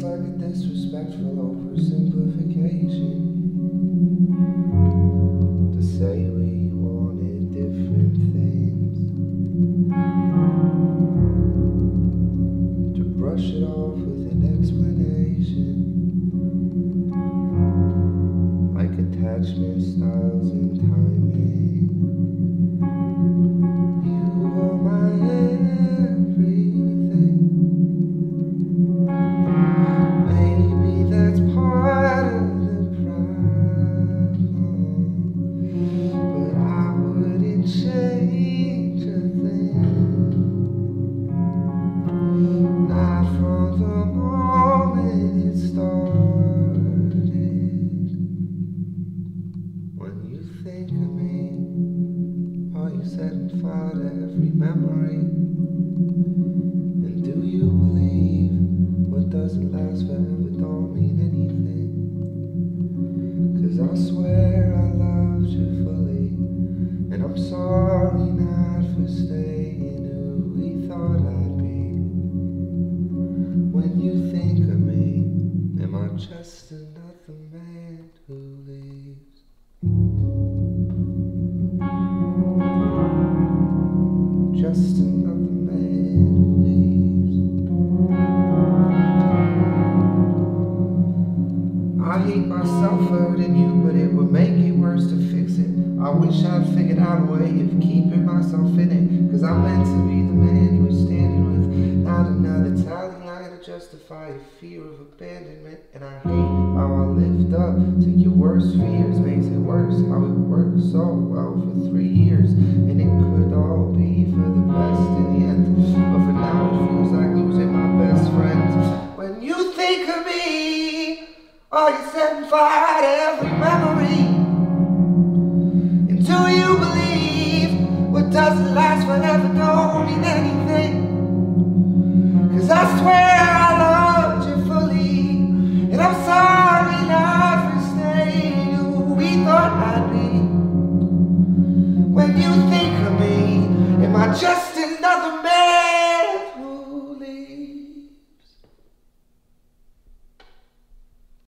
like a disrespectful oversimplification to say we wanted different things, to brush it off with an explanation, like attachment styles and timing. You are my everything. Maybe that's part of the problem, but I wouldn't change a thing. Not from the moment it started. When you think of me, are you setting fire to every memory? And do you believe what doesn't last forever don't mean anything? 'Cause I swear I loved you fully, and I'm sorry not for staying who we thought I'd be. When you think of me, am I just another man who leaves? Just another man who leaves. I hate myself for hurting you, but it would make it worse to fix it. I wish I'd figured out a way of keeping myself in it, 'cause I'm meant to be the man you were standing with, not another tally line to justify a fear of abandonment. And I hate how I lived up to your worst fears. Makes it worse how it worked so well for 3 years, and it could all be for the best in the end. But for now it feels like losing my best friend. When you think of me, are you setting fire to every memory? And do you believe what doesn't last forever don't mean anything? 'Cause I swear I loved you fully, and I'm sorry not for staying who we thought I'd be.